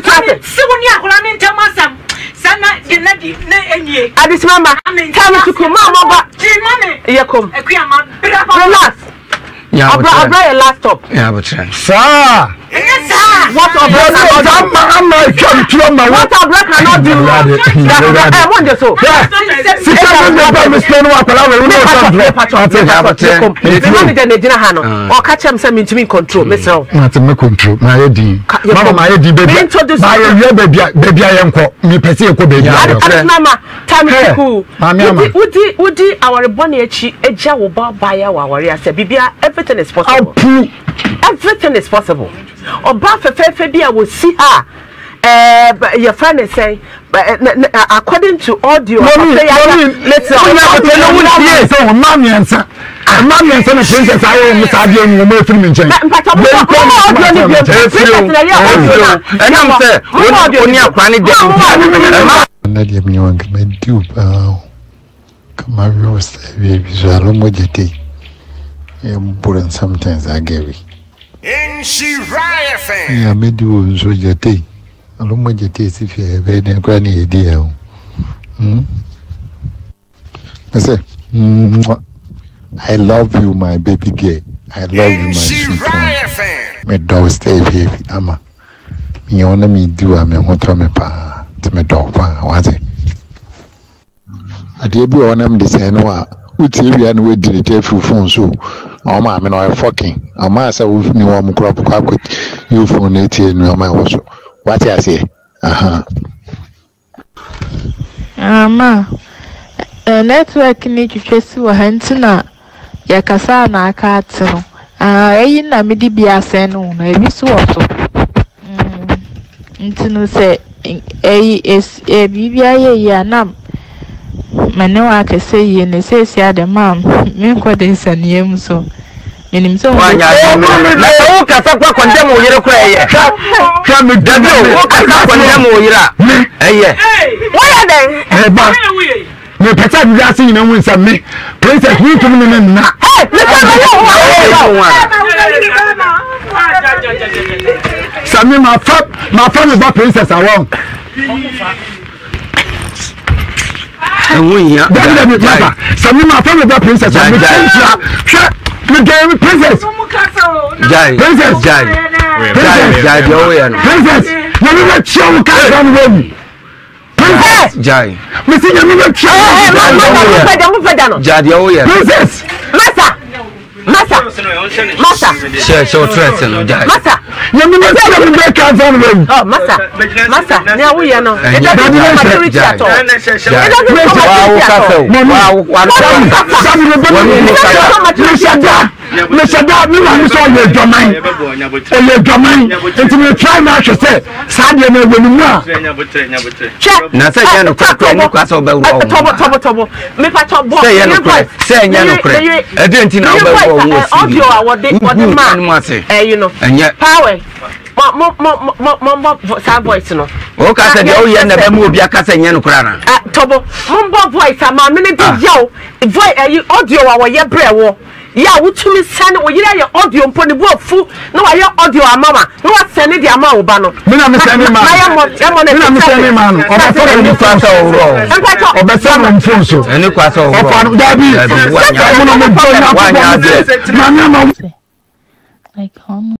traffic. See when you are going to tell us some. Sana, you know, I this mama. Tell me to come, mama. Yeah, come. Relax. Yeah, I'll buy a laptop. Yeah, but sir. What a black cannot do. I want the so. Or catch him some into me control. Myself. Not me control. My ID. Mama, my ID baby. Baby, I am called me. Pessi, baby. Mama, time is cool. Woody, our bonny a jaw by our warrior said, Bibia, everything is possible. Everything is possible. Or Baffa will see her. Your friend is saying, according to audio, let's say, Mammy and son, princess, I am Miss Adian, you may film in China. And I'm saying, when you're planning, sometimes I gave it. Nhyira fan. Yeah, me do so your tea. I don't want your taste if you have any granny idea. I say, I love you, my baby girl. I love you, my sweet one. Me dog stay baby, ama. Me wanna me do a me hotra me pa to me dog pa. What's it? I did be on them the same way. Uti and we did it through phone so. Oh, my, I mean, fucking. I must have new one crop with you for 80 and my also. What I say? Ma, a network need to trace you a hentuna. Yakasana catino. I midi be a seno, maybe so also. Intino say, is a BBA nam. Mano, I say, and says, yeah, the mom, me quite is a name so. In himself, I can't condemn you. Come with them. Why are they? Me pretend we are seeing them with some me. Princess, we come in now. Sammy, my family about princess are wrong. Sammy, my family about princess are wrong. The princess. Jai. Princess. Jai. Princess. You never show Kazan. Princess. Jai. Missing you never show. Princess. Massa. So threaten. Massa. You never show Kazan. Oh, Massa. Now we are not. It doesn't maturity at all. Mr. Dad, me want to show you domain. Your domain. Until you try now to say, Sadia me when you know. Check. Now say you no class over. Tobo. Me pa top boy. Say you no credit. I didn't know about audio what the man. You know. And yet power. Mom voice no. O ka say you hear na be obi aka say you no krana. Tobo. Mom voice ama me dey yo. Voice audio wa ye brewo. Yeah, which me send or you audio upon the book full. No, I audio a mama. No, I send it the amount of banner. I'm sending man. I can't.